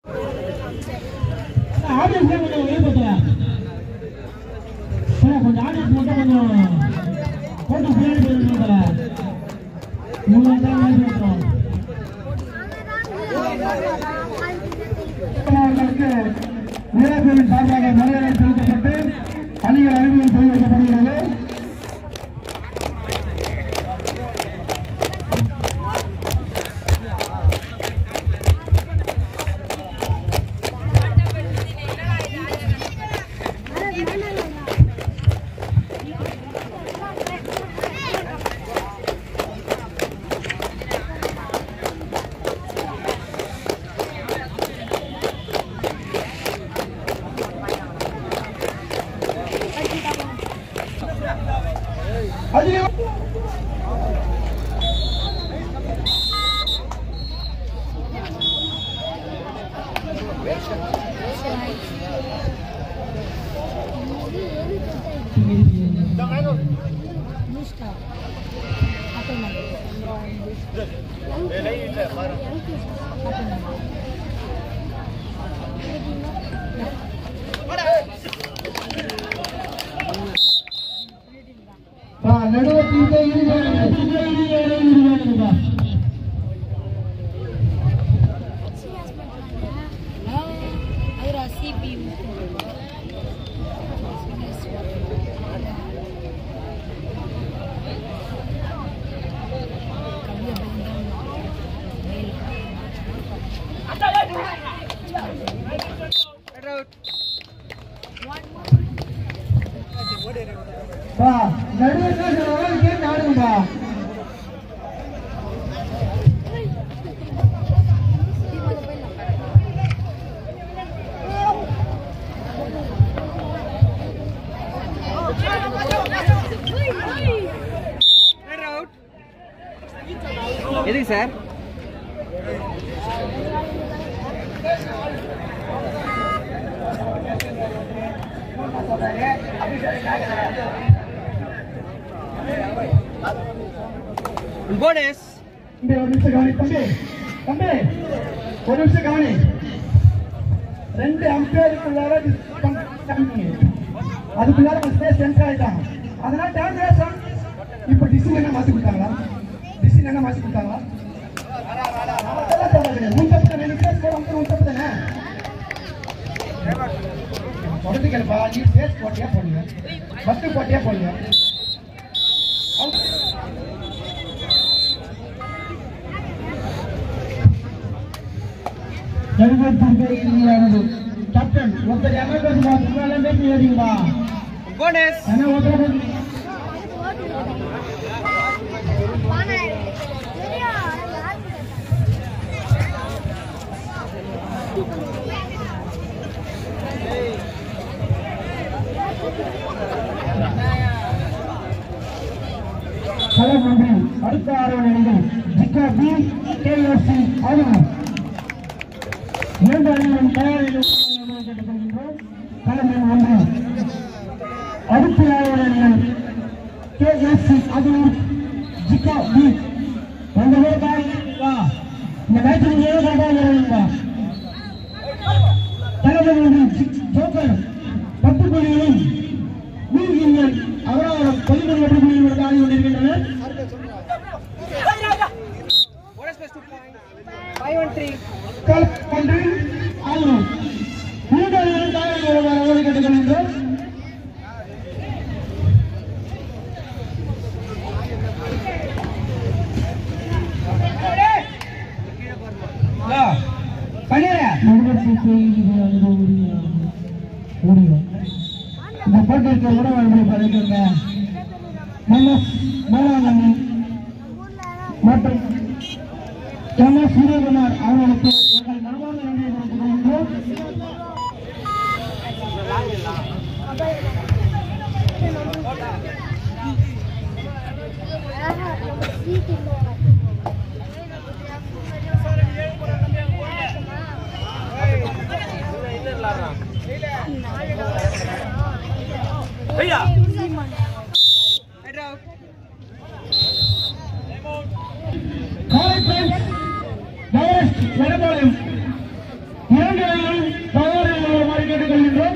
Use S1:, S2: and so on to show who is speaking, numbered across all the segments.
S1: Audience கொஞ்சம் வெளியே கொஞ்சம் ஆடியன்ஸ் மட்டும் கொஞ்சம் போட்டு பின்னாடி போயிருந்தோம்ல இவங்க தான் வீரர்களின் சார்பாக மரியாதை செலுத்தப்பட்டு அணிகள் அறிவியல் செய்து வைக்கப்படுகிறது.
S2: எதுக்கு சார்? போனஸ்
S1: ஒரு நிமிஷம் கவனி தம்பி ஒரு நிமிஷம் கவனி. 2 அம்பேருக்குள்ளார அதுக்குள்ளார ஸ்பேஸ் சென்டர் ஆயிட்டாங்க. அதனால டிரான்ஸ்லேஷன் இப்ப டிசிஷன் என்ன மாத்தி கொடுத்தாங்களா? சொல்றதுக்கா நீ ஸ்பேஸ் போட்டியா போடுங்க, பத்து போட்டியா போடுங்க. கேப்டன் ஒருத்தர் எமர்ஜென்சி பேசி ஏறீங்களா?
S2: போனஸ்
S1: என்ன ஒருத்தர் அடுத்த ஆரோக்கிய ஜிகா பி கேஎஸ்சி ஆளுநர் 2 அணிகளும் தயாரில் கேட்டுக்கொள்கின்றோம். தலைமை 1 அடுத்த ஆரோக்கியர்கள் கேஎஸ்சி ஆளுநர் ஜிகா பி 2 பேர் காரணங்களா இந்த மேட்சில் ஏழு காரணங்களா தலைமை 1 ஜோக்கர் 10 புள்ளிகளும் நீர்கிரியன் அவரால் 11 புள்ளிகள் ஆடி கொண்டிருக்கின்றனர்.
S2: 513
S1: ஆளுநர் வீரர்களின் தயாரிகளை கேட்டுக்கொள்கின்றோம். இந்த போட்டிக்கு உணவு படைக்கின்ற மேலாண்மை மற்றும் எம்எஸ் சூரியகுமார் அவர்களுக்கு எங்கள் மனமார்ந்த நன்றியை தெரிவித்துக் இரண்டு அணிகளும் தயாரில் உள்ளவாறு கேட்டுக்கொள்கின்றோம்.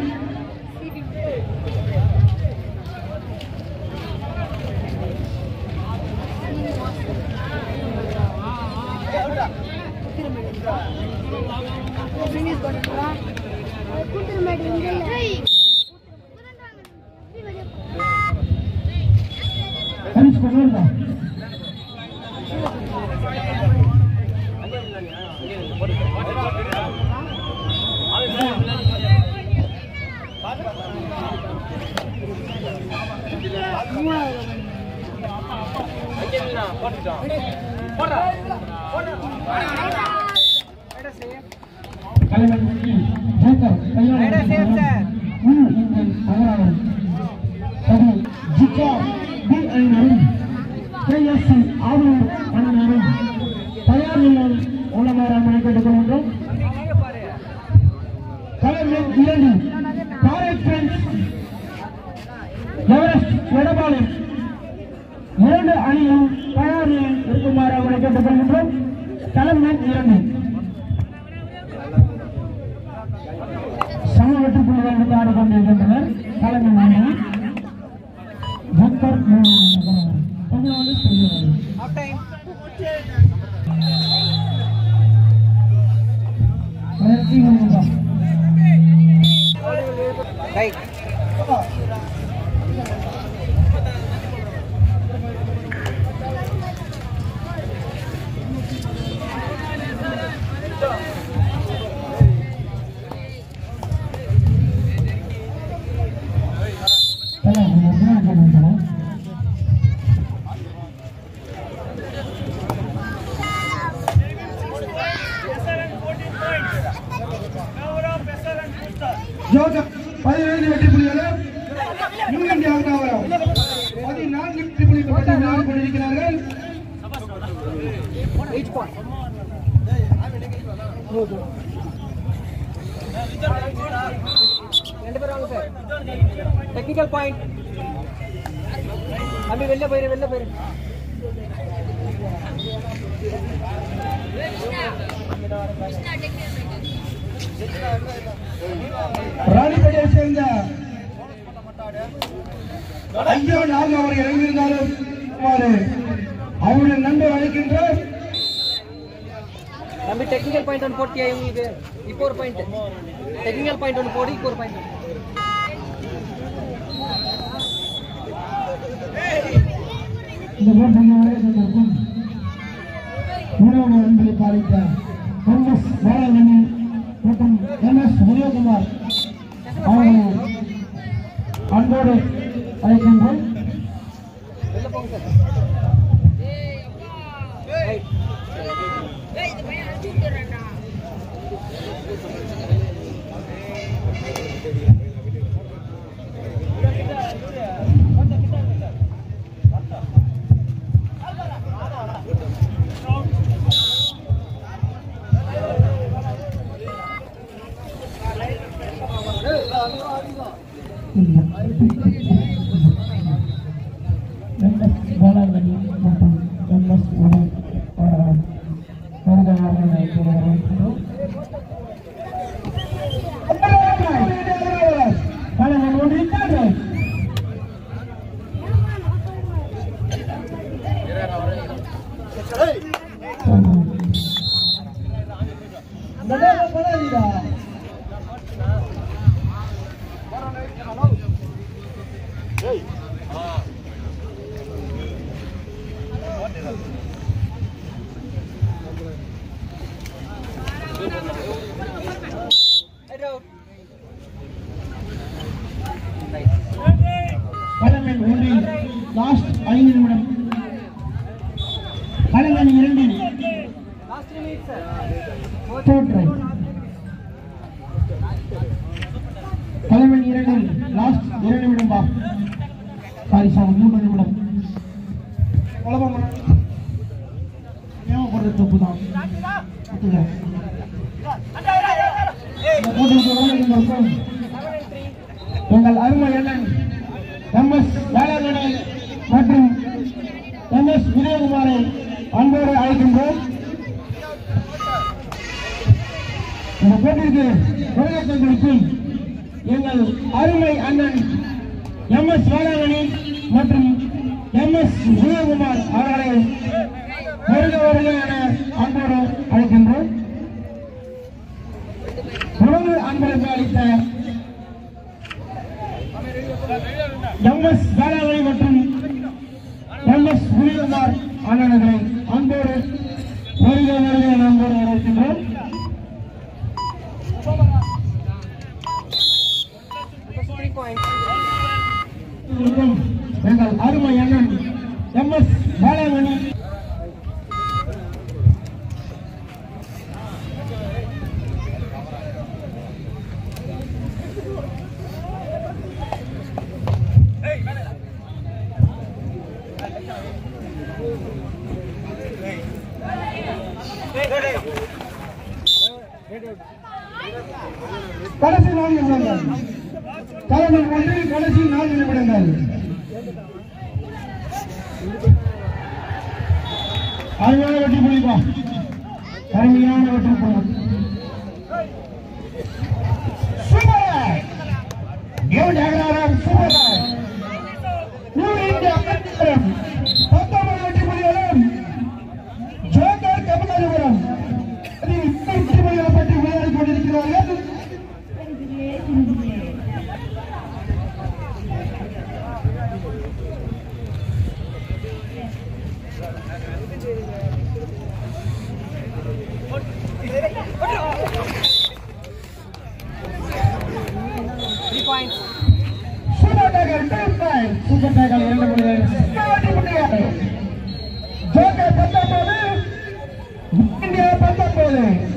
S1: இரண்டு அணியும் தயாரில் இருக்குமாறு அவரை கேட்டுக்கொள்கின்றோம். களம் எண் 2 சம வெற்றி புள்ளிகள் எடுத்து ஆடிக்கொண்டிருக்கின்றனர். களம் எண் 3 ஜக்கர் ஜோசப் 15 வெற்றி புள்ளிகளும் யூனியன் தியாகராஜ் 14 வெற்றி புள்ளிகள் பெற்று விளையாடிக் கொண்டிருக்கிறார்கள்.
S2: டெக்னிக்கல் பாயிண்ட் அம்மி வெளில போயிரு
S1: ராணிப்பேட்டையை சேர்ந்த ஐயா நாள் அவர் இறங்கியிருந்தாலும் அவருடைய நண்பர் அழைக்கின்றார்.
S2: நம்ம டெக்னிக்கல் பாயிண்ட் ஒன்று போட்டியா இவங்களுக்கு? இப்போ ஒரு பாயிண்ட் டெக்னிக்கல் பாயிண்ட் ஒன்று போடி, இப்போ ஒரு பாயிண்ட்.
S1: இந்த போட்டியின் மூணாவது அன்பை பாதித்த MS பாலமணி மற்றும் MS உதயகுமார் அவர்கள் அன்போடு அழைக்கின்றோம். பாலமணி மற்றும் MS களமணி 1 லாஸ்ட் 5 நிமிடம். களமணி 2
S2: லாஸ்ட் மினிட் சார்.
S1: களமணி 2 லாஸ்ட் 2 நிமிடம் பா. சாரி சார் 3 நிமிடம். கொலபம் ஏன் போடுறது தப்பு தான். அதுல எங்கள் அருமை அண்ணன் MS பாலமணி மற்றும் MS உதயகுமாரை அன்போடு அழைக்கின்றோம். இந்த போட்டிக்கு தொடக்கம் கொடுக்கும் எங்கள் அருமை அண்ணன் எம்.எஸ். வேளாங்கண்ணி மற்றும் எம்.எஸ். விஜயகுமார் அவர்களை வருக வருக என அன்போடு அழைக்கின்றோம். உணவு அன்பளிப்பு அளித்த எம்.எஸ். வேளாங்கண்ணி மற்றும் எம்.எஸ். விஜயகுமார் அண்ணன்களை அன்போடு வருக வருக என அன்போடு அழைக்கின்றோம். எங்கள் அருமை அண்ணன் எம்.எஸ். வேளாங்கண்ணி கடைசி 4 நிமிடங்கள் தலைவர் ஒன்றில் கடைசி 4 நிமிடங்கள் அருமையான வெற்றி புலிப்பா அருமையான வெற்றி புலி சூப்பர் ஏன் அகராரம் சூப்பர் நியூ இந்தியா பெட்ரோல் 19 வெற்றி புலிகளும் ஜோக்கர் கமலாபுரம் வெற்றி புலிகளை பற்றி விளையாடிக் கொண்டிருக்கிறார்கள். Super tackle 2 புள்ளிகள். Joker 19 India 19